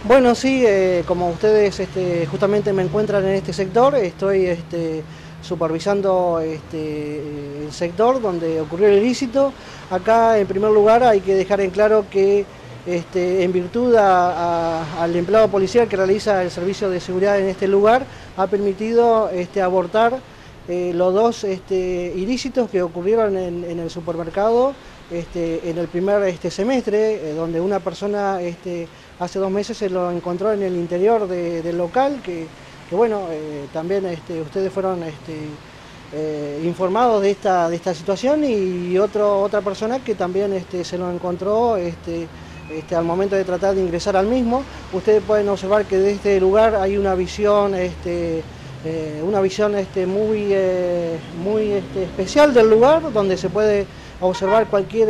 Bueno, sí, como ustedes justamente me encuentran en este sector, estoy supervisando el sector donde ocurrió el ilícito. Acá, en primer lugar, hay que dejar en claro que en virtud al empleado policial que realiza el servicio de seguridad en este lugar, ha permitido abortar los dos ilícitos que ocurrieron en el supermercado en el primer semestre, donde una persona hace 2 meses se lo encontró en el interior del local, que bueno, también ustedes fueron informados de esta situación, y otra persona que también se lo encontró al momento de tratar de ingresar al mismo. Ustedes pueden observar que desde este lugar hay una visión muy especial del lugar, donde se puede observar cualquier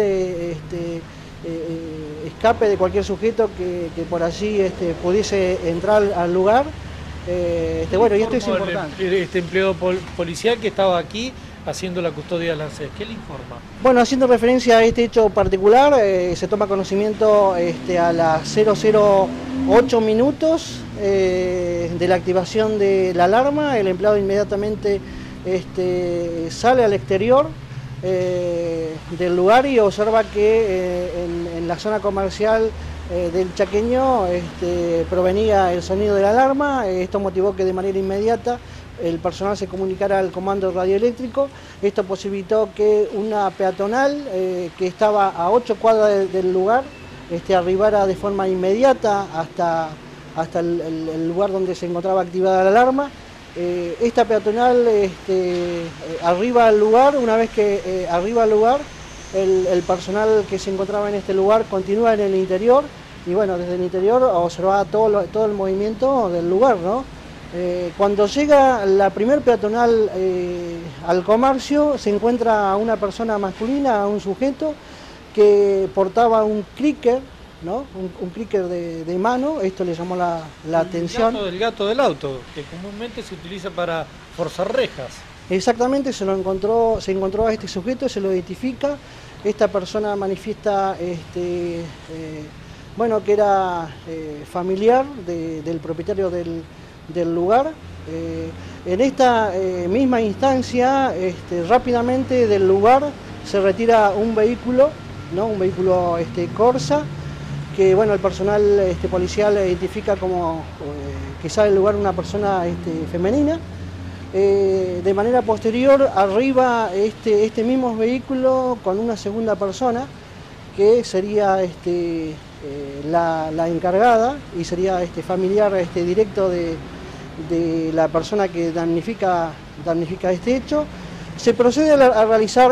escape de cualquier sujeto que por allí pudiese entrar al lugar. Bueno, y esto es importante. Este empleado policial que estaba aquí haciendo la custodia del ANSES, ¿qué le informa? Bueno, haciendo referencia a este hecho particular, se toma conocimiento a las 008 minutos de la activación de la alarma. El empleado inmediatamente sale al exterior del lugar y observa que en la zona comercial del Chaqueño provenía el sonido de la alarma. Esto motivó que de manera inmediata el personal se comunicara al comando radioeléctrico. Esto posibilitó que una peatonal que estaba a 8 cuadras del lugar arribara de forma inmediata hasta el lugar donde se encontraba activada la alarma. Esta peatonal arriba al lugar. Una vez que arriba al lugar, el personal que se encontraba en este lugar continúa en el interior, y bueno, desde el interior observaba todo el movimiento del lugar, ¿no? Cuando llega la primer peatonal al comercio, se encuentra a una persona masculina, a un sujeto que portaba un clicker, ¿no? Un clicker de mano. Esto le llamó la atención. El gato del auto, que comúnmente se utiliza para forzar rejas. Exactamente, se encontró a este sujeto, se lo identifica. Esta persona manifiesta bueno, que era familiar del propietario del lugar. En esta misma instancia, rápidamente del lugar se retira un vehículo, ¿no? Un vehículo Corsa, que bueno, el personal policial identifica como que sale del lugar una persona femenina. De manera posterior arriba este mismo vehículo con una segunda persona que sería la encargada, y sería familiar directo de la persona que damnifica este hecho. Se procede a realizar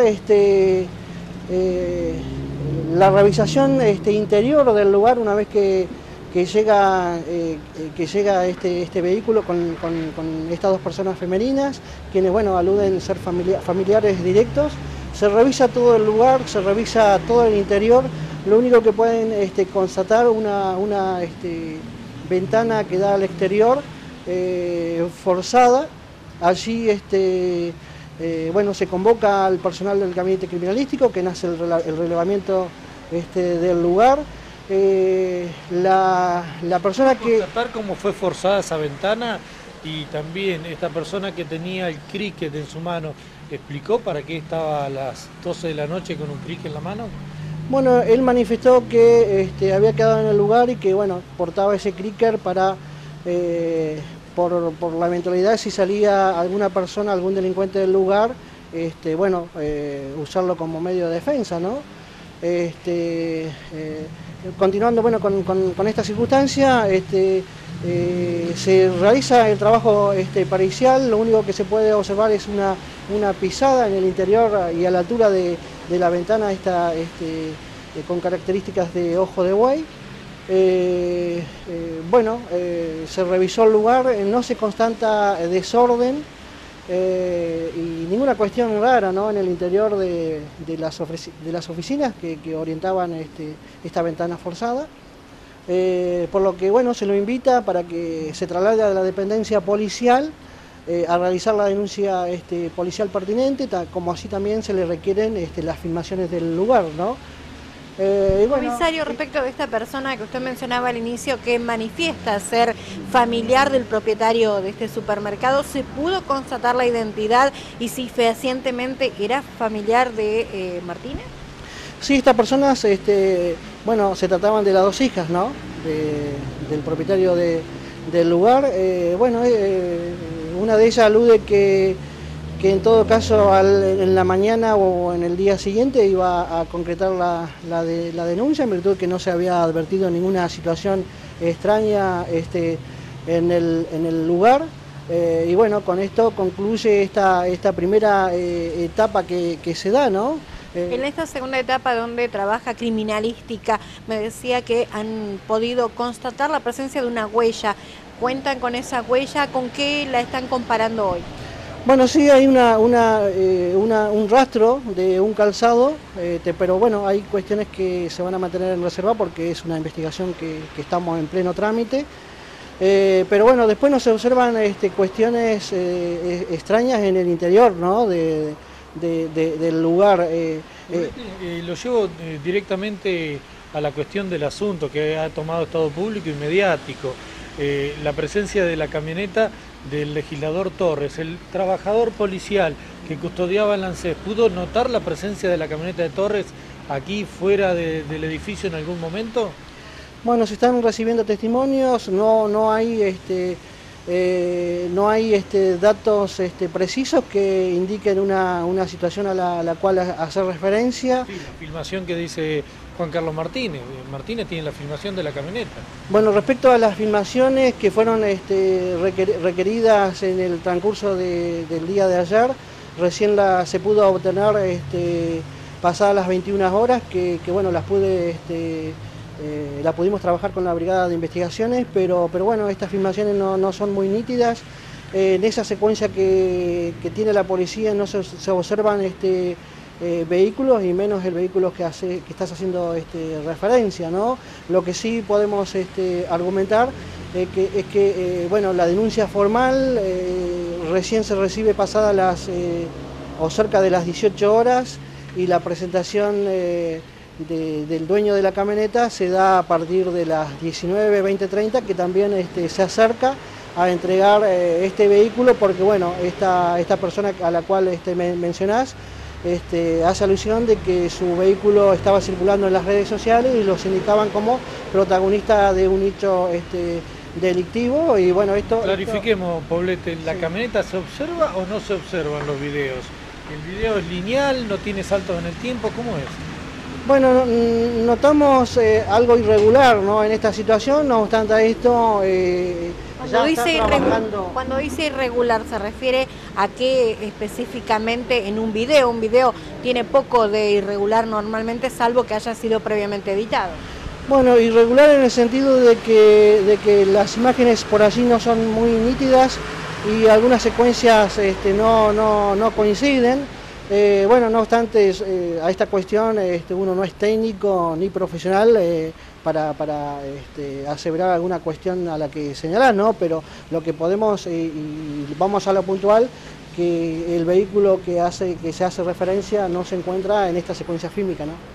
la revisación interior del lugar una vez que llega este vehículo con estas dos personas femeninas, quienes bueno, aluden ser familiares directos. Se revisa todo el lugar, se revisa todo el interior. Lo único que pueden constatar una ventana que da al exterior forzada. Allí bueno, se convoca al personal del gabinete criminalístico, que nace el relevamiento del lugar. La persona que... ¿Constatar cómo fue forzada esa ventana? Y también esta persona que tenía el cricket en su mano, ¿explicó para qué estaba a las 12 de la noche con un cricket en la mano? Bueno, él manifestó que había quedado en el lugar y que bueno, portaba ese cricket para, por la eventualidad si salía alguna persona, algún delincuente del lugar, bueno, usarlo como medio de defensa, ¿no? Continuando bueno, con esta circunstancia, se realiza el trabajo pericial. Lo único que se puede observar es una pisada en el interior y a la altura de la ventana con características de ojo de buey. Bueno, se revisó el lugar, no se constata desorden y ninguna cuestión rara, ¿no? En el interior de las oficinas que orientaban esta ventana forzada. Por lo que bueno, se lo invita para que se traslade a la dependencia policial a realizar la denuncia policial pertinente, como así también se le requieren las filmaciones del lugar, ¿no? Y bueno, Comisario, respecto de esta persona que usted mencionaba al inicio, que manifiesta ser familiar del propietario de este supermercado, ¿se pudo constatar la identidad y si fehacientemente era familiar de Martínez? sí, estas personas, bueno, se trataban de las dos hijas, ¿no? Del propietario del lugar. Bueno, una de ellas alude que en todo caso en la mañana o en el día siguiente iba a concretar la denuncia, en virtud de que no se había advertido ninguna situación extraña en el lugar. Y bueno, con esto concluye esta primera etapa que se da, ¿no? En esta segunda etapa donde trabaja criminalística, me decía que han podido constatar la presencia de una huella. ¿Cuentan con esa huella? ¿Con qué la están comparando hoy? Bueno, sí, hay un rastro de un calzado, pero bueno, hay cuestiones que se van a mantener en reserva porque es una investigación que estamos en pleno trámite. Pero bueno, después no se observan cuestiones extrañas en el interior, ¿no? Del lugar. Lo llevo directamente a la cuestión del asunto que ha tomado estado público y mediático. La presencia de la camioneta del legislador Torres, el trabajador policial que custodiaba el ANSES, ¿pudo notar la presencia de la camioneta de Torres aquí fuera del edificio en algún momento? Bueno, se están recibiendo testimonios, no hay datos precisos que indiquen una situación a la cual hacer referencia. Sí, la filmación que dice Juan Carlos Martínez. Martínez tiene la filmación de la camioneta. Bueno, respecto a las filmaciones que fueron requeridas en el transcurso del día de ayer, recién se pudo obtener pasadas las 21 horas, que bueno, la pudimos trabajar con la Brigada de Investigaciones, pero bueno, estas filmaciones no son muy nítidas. En esa secuencia que tiene la policía no se observan vehículos y menos el vehículo que estás haciendo referencia, ¿no? Lo que sí podemos argumentar es que bueno, la denuncia formal recién se recibe pasadas o cerca de las 18 horas y la presentación del dueño de la camioneta se da a partir de las 19, 20, 30, que también se acerca a entregar este vehículo porque bueno, esta persona a la cual mencionás hace alusión de que su vehículo estaba circulando en las redes sociales y los indicaban como protagonista de un hecho delictivo y bueno, esto... Clarifiquemos, Poblete, ¿la camioneta se observa o no se observa en los videos? ¿El video es lineal, no tiene saltos en el tiempo? ¿Cómo es? Bueno, notamos algo irregular, ¿no? En esta situación, no obstante esto, Cuando dice irregular, ¿se refiere a qué específicamente en un video? Un video tiene poco de irregular normalmente, salvo que haya sido previamente editado. Bueno, irregular en el sentido de que las imágenes por allí no son muy nítidas y algunas secuencias no coinciden. Bueno, no obstante, a esta cuestión uno no es técnico ni profesional para aseverar alguna cuestión a la que señalar, ¿no? Pero lo que podemos, y vamos a lo puntual, que el vehículo que se hace referencia no se encuentra en esta secuencia fílmica, ¿no?